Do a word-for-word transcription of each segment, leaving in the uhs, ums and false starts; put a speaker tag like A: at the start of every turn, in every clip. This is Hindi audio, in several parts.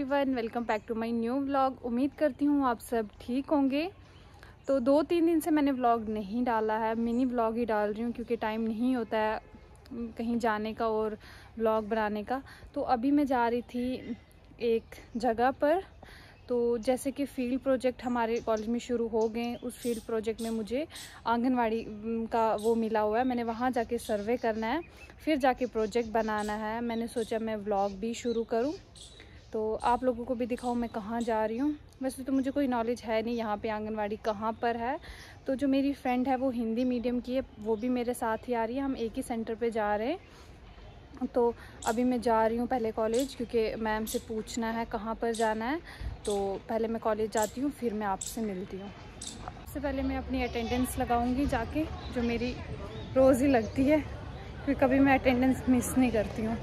A: Everyone, welcome back to my new vlog. उम्मीद करती हूँ आप सब ठीक होंगे। तो दो तीन दिन से मैंने व्लॉग नहीं डाला है, मिनी व्लॉग ही डाल रही हूँ क्योंकि टाइम नहीं होता है कहीं जाने का और व्लॉग बनाने का। तो अभी मैं जा रही थी एक जगह पर, तो जैसे कि फील्ड प्रोजेक्ट हमारे कॉलेज में शुरू हो गए। उस फील्ड प्रोजेक्ट में मुझे आंगनवाड़ी का वो मिला हुआ है, मैंने वहाँ जाके सर्वे करना है, फिर जाके प्रोजेक्ट बनाना है। मैंने सोचा मैं व्लॉग भी शुरू करूँ तो आप लोगों को भी दिखाऊँ मैं कहाँ जा रही हूँ। वैसे तो मुझे कोई नॉलेज है नहीं यहाँ पे आंगनवाड़ी कहाँ पर है। तो जो मेरी फ्रेंड है वो हिंदी मीडियम की है, वो भी मेरे साथ ही आ रही है, हम एक ही सेंटर पे जा रहे हैं। तो अभी मैं जा रही हूँ पहले कॉलेज, क्योंकि मैम से पूछना है कहाँ पर जाना है। तो पहले मैं कॉलेज जाती हूँ, फिर मैं आपसे मिलती हूँ। सबसे पहले मैं अपनी अटेंडेंस लगाऊंगी जाके, जो मेरी रोज़ ही लगती है क्योंकि कभी मैं अटेंडेंस मिस नहीं करती हूँ।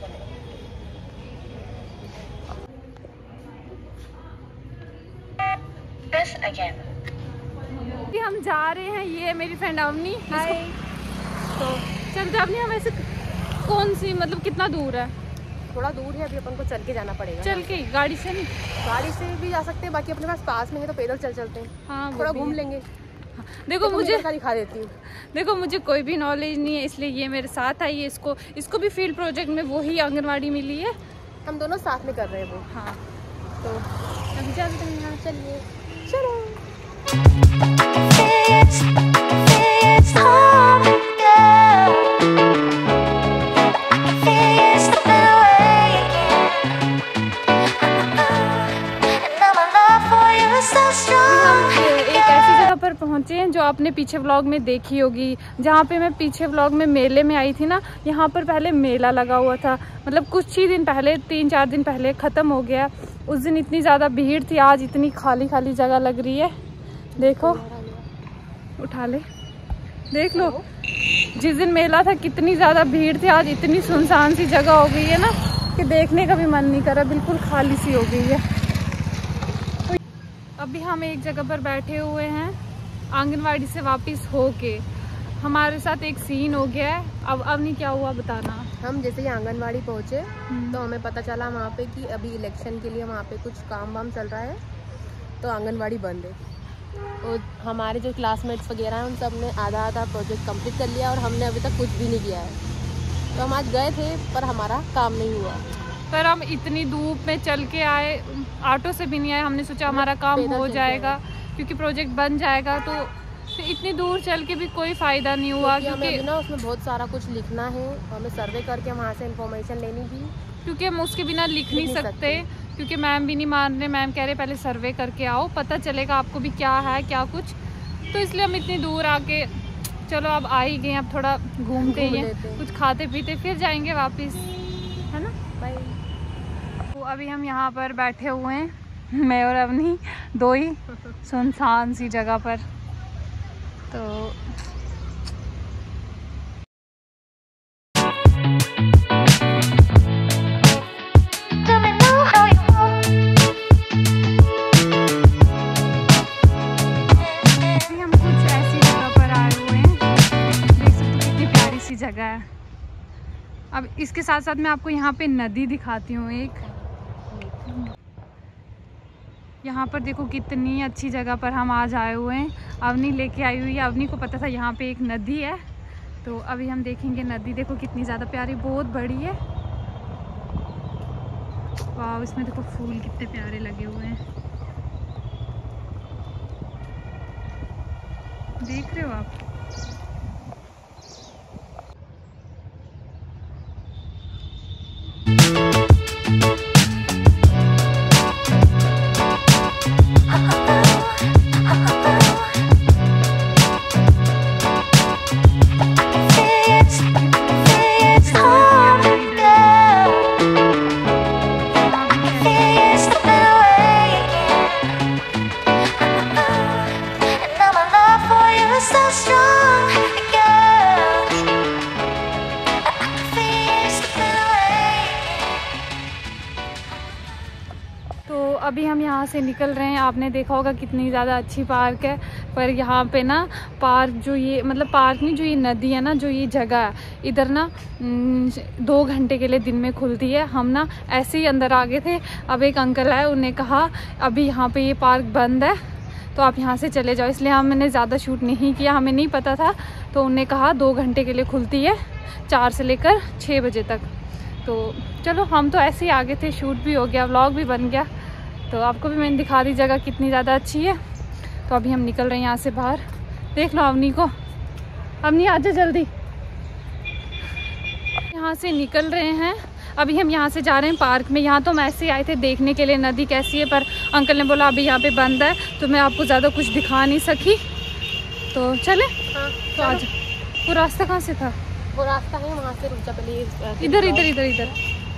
A: हम जा रहे हैं, ये मेरी फ्रेंड अवनी। हाय। तो चलते अवनी, हम ऐसे कौन सी मतलब कितना दूर है?
B: थोड़ा दूर है, अभी अपन को चल के जाना पड़ेगा।
A: चल के? गाड़ी से नहीं?
B: गाड़ी से भी जा सकते हैं, बाकी अपने पास पास में है तो पैदल चल चलते हैं। हाँ, थोड़ा घूम लेंगे।
A: हाँ, देखो मुझे
B: दिखा देती हूँ।
A: देखो मुझे कोई भी नॉलेज नहीं है, इसलिए ये मेरे साथ आई है। इसको इसको भी फील्ड प्रोजेक्ट में वही आंगनवाड़ी मिली है,
B: हम दोनों साथ में कर रहे हैं वो।
A: हाँ,
B: तो
A: अभी चलते हैं। यहाँ चलिए,
B: चलो।
A: पहुंचे हैं जो आपने पीछे व्लॉग में देखी होगी, जहाँ पे मैं पीछे व्लॉग में मेले में आई थी ना। यहाँ पर पहले मेला लगा हुआ था, मतलब कुछ ही दिन पहले, तीन चार दिन पहले ख़त्म हो गया। उस दिन इतनी ज़्यादा भीड़ थी, आज इतनी खाली खाली जगह लग रही है। देखो, उठा ले, देख लो। जिस दिन मेला था कितनी ज़्यादा भीड़ थी, आज इतनी सुनसान सी जगह हो गई है ना कि देखने का भी मन नहीं कर रहा, बिल्कुल खाली सी हो गई है। अभी हम एक जगह पर बैठे हुए हैं आंगनवाड़ी से वापस होके। हमारे साथ एक सीन हो गया है। अब अब नहीं क्या हुआ बताना।
B: हम जैसे ही आंगनवाड़ी पहुँचे तो हमें पता चला वहाँ पे कि अभी इलेक्शन के लिए वहाँ पे कुछ काम वाम चल रहा है, तो आंगनवाड़ी बंद है। और हमारे जो क्लासमेट्स वगैरह हैं उन सब ने आधा आधा प्रोजेक्ट कंप्लीट कर लिया और हमने अभी तक कुछ भी नहीं किया है। तो हम आज गए थे पर हमारा काम नहीं हुआ।
A: पर हम इतनी धूप में चल के आए, ऑटो से भी नहीं आए। हमने सोचा हमारा काम हो जाएगा क्योंकि प्रोजेक्ट बन जाएगा, तो फिर इतनी दूर चल के भी कोई फ़ायदा नहीं हुआ।
B: क्योंकि हमें ना उसमें बहुत सारा कुछ लिखना है, हमें सर्वे करके वहाँ से इंफॉर्मेशन लेनी थी,
A: क्योंकि हम उसके बिना लिख नहीं सकते, क्योंकि मैम भी नहीं मान रहे। मैम कह रहे पहले सर्वे करके आओ, पता चलेगा आपको भी क्या है क्या कुछ। तो इसलिए हम इतनी दूर आके, चलो अब आ ही गए, अब थोड़ा घूमते ही हैं, कुछ खाते पीते फिर जाएंगे वापस, है ना।
B: बाय।
A: तो अभी हम यहाँ पर बैठे हुए हैं, मैं और अवनी, दो ही, सुनसान सी जगह पर। तो हम कुछ ऐसी जगह पर आए हुए हैं, देख सकते हो कितनी प्यारी सी जगह है। अब इसके साथ साथ मैं आपको यहाँ पे नदी दिखाती हूँ एक। यहाँ पर देखो कितनी अच्छी जगह पर हम आज आए हुए हैं। अवनी लेके आई हुई है, अवनी को पता था यहाँ पे एक नदी है, तो अभी हम देखेंगे नदी। देखो कितनी ज़्यादा प्यारी, बहुत बड़ी है। वाह, इसमें देखो फूल कितने प्यारे लगे हुए हैं, देख रहे हो आप। अभी हम यहाँ से निकल रहे हैं। आपने देखा होगा कितनी ज़्यादा अच्छी पार्क है, पर यहाँ पे ना पार्क जो ये मतलब पार्क नहीं, जो ये नदी है ना, जो ये जगह है इधर ना दो घंटे के लिए दिन में खुलती है। हम ना ऐसे ही अंदर आ गए थे। अब एक अंकल आए, उन्हें कहा अभी यहाँ पे ये पार्क बंद है तो आप यहाँ से चले जाओ, इसलिए हमने ज़्यादा शूट नहीं किया, हमें नहीं पता था। तो उन्हें कहा दो घंटे के लिए खुलती है, चार से लेकर छः बजे तक। तो चलो हम तो ऐसे ही आगे थे, शूट भी हो गया, व्लॉग भी बन गया। तो आपको भी मैंने दिखा दी जगह कितनी ज़्यादा अच्छी है। तो अभी हम निकल रहे हैं यहाँ से बाहर। देख लो अवनी को, अवनी आजा जल्दी। यहाँ से निकल रहे हैं, अभी हम यहाँ से जा रहे हैं पार्क में। यहाँ तो हम ऐसे ही आए थे देखने के लिए नदी कैसी है, पर अंकल ने बोला अभी यहाँ पे बंद है तो मैं आपको ज़्यादा कुछ दिखा नहीं सकी। तो चले। हाँ, तो आज वो रास्ता कहाँ से था?
B: वो रास्ता है वहाँ से, रुक जा पहले।
A: इधर इधर इधर इधर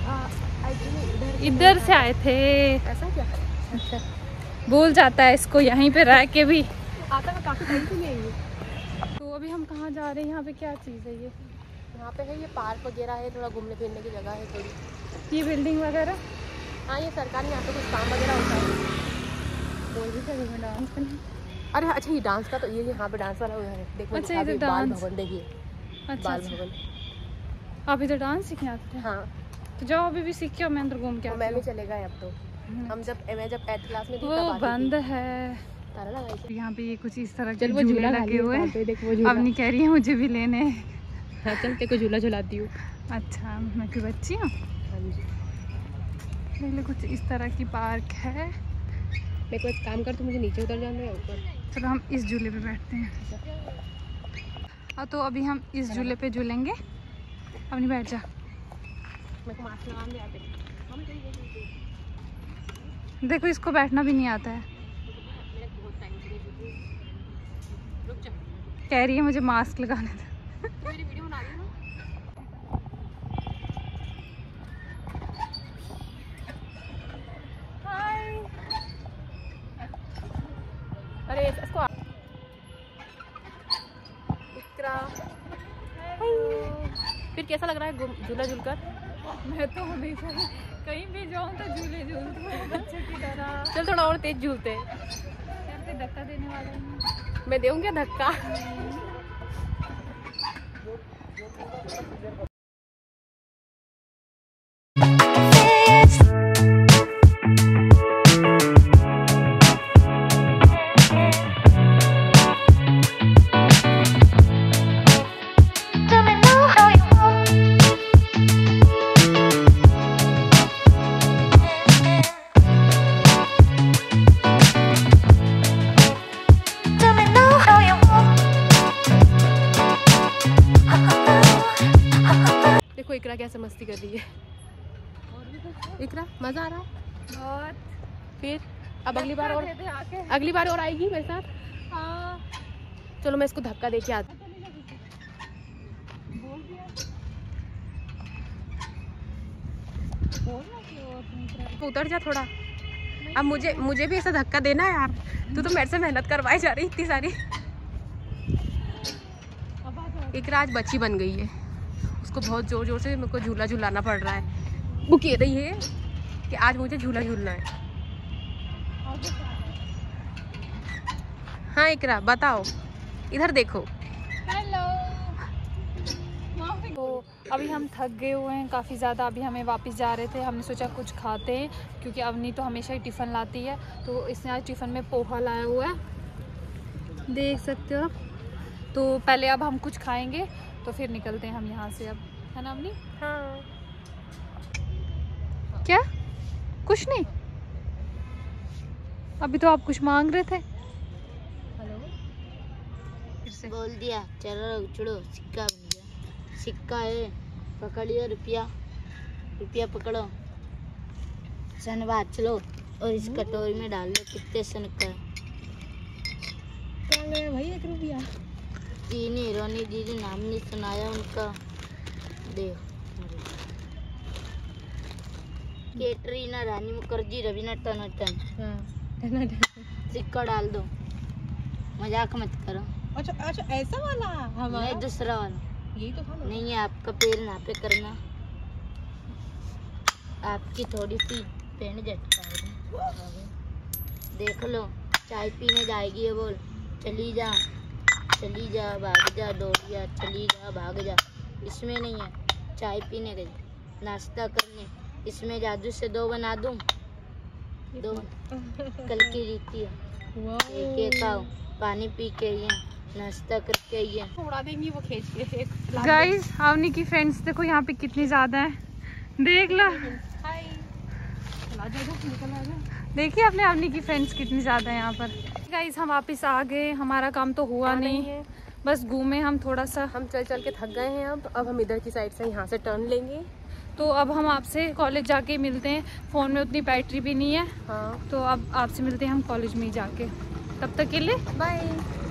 A: इधर से आए थे।
B: ऐसा क्या? अच्छा,
A: बोल जाता है इसको यहीं पे रह के भी
B: आता है, काफ़ी टाइम से नहीं आई।
A: तो अभी हम कहाँ जा रहे हैं? यहाँ पे क्या चीज़ है ये?
B: यहाँ पे है ये पार्क वगैरह है, थोड़ा घूमने फिरने की जगह है थोड़ी।
A: ये बिल्डिंग वगैरह?
B: हाँ, ये सरकारी यहाँ पे कुछ काम वगैरह होता है।
A: बोल रही थी मैं डांस करना।
B: अरे अच्छा, ये डांस का तो ये यहाँ पे डांस वाला है, देखो।
A: अच्छा, इधर
B: बाल
A: डांस
B: भवन देखिए।
A: अच्छा,
B: बाल
A: अच्छा।
B: भवन।
A: आप इधर डांस सीखने आते हैं?
B: हाँ,
A: तो जाओ अभी भी सीख के मैं अंदर घूम के आती
B: मैं भी
A: हूँ।
B: चले गए अब तो। हम जब मैं जब एट क्लास में थी
A: वो
B: तब आती
A: बंद
B: थी।
A: है।
B: ताला लगाई थी।
A: यहाँ पे ये कुछ इस तरह के
B: चल वो
A: झूले
B: झूला
A: लगे हुए हैं। अब नहीं कह रही है मुझे भी लेने।
B: हाँ, चल तेरे को झूला झुलाती हूँ।
A: अच्छा, मैं कोई बच्ची हूँ?
B: हाँ जी।
A: देख लो कुछ इस तरह की पार्क है।
B: मेरे को एक काम कर, तू मुझे नीचे उतर जाना है ऊपर।
A: चलो हम इस झूले पे बैठते हैं। हाँ, तो अभी हम इस झूले पे झूलेंगे। अब नहीं बैठ जा।
B: मेरे को मास्क लगा दे आते।
A: देखो इसको बैठना भी नहीं आता है।
B: रुक जा।
A: कह रही है मुझे मास्क लगाने दे।
B: मेरी वीडियो बना रही है ना?
A: हाय।
B: अरे इसको इकरा। फिर कैसा लग रहा है झूला झूलकर?
A: मैं तो हमेशा कहीं भी जाऊँ तो झूले झूलती हूँ बच्चे की तरह।
B: चल थोड़ा और तेज झूलते हैं।
A: क्या धक्का देने वाला है?
B: मैं दूँ क्या धक्का? देखो इकरा कैसे मस्ती कर रही है। इकरा मजा आ रहा है
A: बहुत।
B: फिर अब अगली बार और अगली बार और आएगी मेरे साथ।
A: हाँ,
B: चलो मैं इसको धक्का देके आती। उतर जा थोड़ा। अब मुझे मुझे भी ऐसा धक्का देना है यार। तू तो मेरे से मेहनत करवाई जा रही इतनी सारी। इकरा आज बच्ची बन गई है, उसको बहुत जोर जोर से मेरे को झूला झूलाना पड़ रहा है। वो कह रही है कि आज मुझे झूला झूलना है। हाँ इकरा बताओ, इधर देखो।
A: हेलो। तो अभी हम थक गए हुए हैं काफ़ी ज़्यादा। अभी हमें वापस जा रहे थे, हमने सोचा कुछ खाते हैं क्योंकि अवनी तो हमेशा ही टिफ़िन लाती है। तो इसने आज टिफ़िन में पोहा लाया हुआ है, देख सकते हो आप। तो पहले अब हम कुछ खाएंगे तो फिर निकलते हैं हम यहाँ से अब, है ना अवनी?
B: हाँ।
A: क्या? कुछ नहीं? अभी तो आप कुछ मांग रहे थे।
B: हेलो।
A: फिर से
C: बोल दिया चलो उछड़ो, सिक्का बन गया। सिक्का है, पकड़ियो रुपया, रुपया पकड़ो, सन बात चलो और इस कटोरी में डाल दो। कितने सन का?
B: क्या गया भाई एक रुपया?
C: तीन हीरोनी दीदी नाम नहीं सुनाया उनका। देख कैटरीना रानी मुखर्जी, रवीना टंडन।
B: हाँ।
C: सिक्का डाल दो, मजाक मत करो।
B: अच्छा अच्छा ऐसा वाला हमारा?
C: नहीं दूसरा वाला।
B: यही तो था ना।
C: नहीं है, आपका पैर नापे करना। आपकी थोड़ी सी पेन झटका देख लो। चाय पीने जाएगी ये बोल, चली जा चली जा भाग जा दौड़ जा चली जा भाग जा। इसमें नहीं है, चाय पीने गई, नाश्ता करने, इसमें जादू से दो बना दूं, दो कल की रीति है। एक एक आओ, पानी पी के आई है, नाश्ता करके आई है,
B: उड़ा देंगी वो खींच के।
A: गाइस अवनी की फ्रेंड्स देखो यहाँ पे कितनी ज्यादा है, देख लो। देखिए आपने अवनी की फ्रेंड्स कितनी ज्यादा है यहाँ पर। गाइस हम वापस आ गए, हमारा काम तो हुआ नहीं, नहीं है, बस घूमे हम थोड़ा सा।
B: हम चल चल के थक गए हैं। अब अब हम इधर की साइड से यहाँ से टर्न लेंगे।
A: तो अब हम आपसे कॉलेज जाके मिलते हैं। फ़ोन में उतनी बैटरी भी नहीं है।
B: हाँ,
A: तो अब आपसे मिलते हैं हम कॉलेज में ही जाके। तब तक के लिए
B: बाय।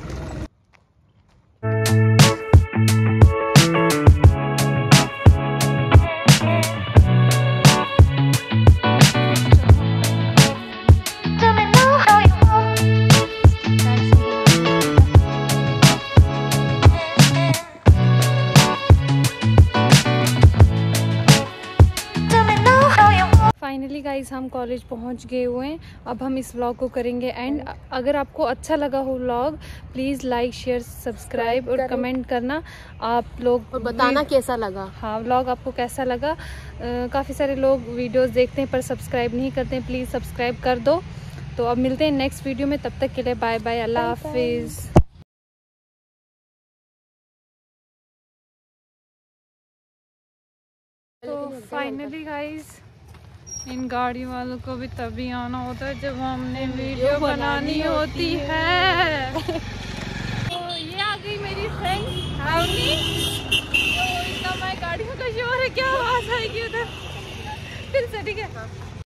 A: फाइनली गाइस हम कॉलेज पहुंच गए हुए हैं। अब हम इस व्लॉग को करेंगे एंड। अगर आपको अच्छा लगा हो vlog, please like share subscribe और कमेंट करना आप लोग,
B: और बताना कैसा लगा।
A: हाँ व्लॉग आपको कैसा लगा। काफ़ी सारे लोग वीडियोस देखते हैं पर सब्सक्राइब नहीं करते हैं, प्लीज़ सब्सक्राइब कर दो। तो अब मिलते हैं नेक्स्ट वीडियो में, तब तक के लिए बाय बाय, अल्लाह हाफिज़। तो फाइनली गाइस इन गाड़ी वालों को भी तभी आना होता है जब हमने वीडियो बनानी होती है। तो ये आ गई मेरी फ्रेंड अवनी। तो इतना मैं गाड़ियों का शोर है, क्या आवाज़ आएगी उधर फिर से, ठीक है।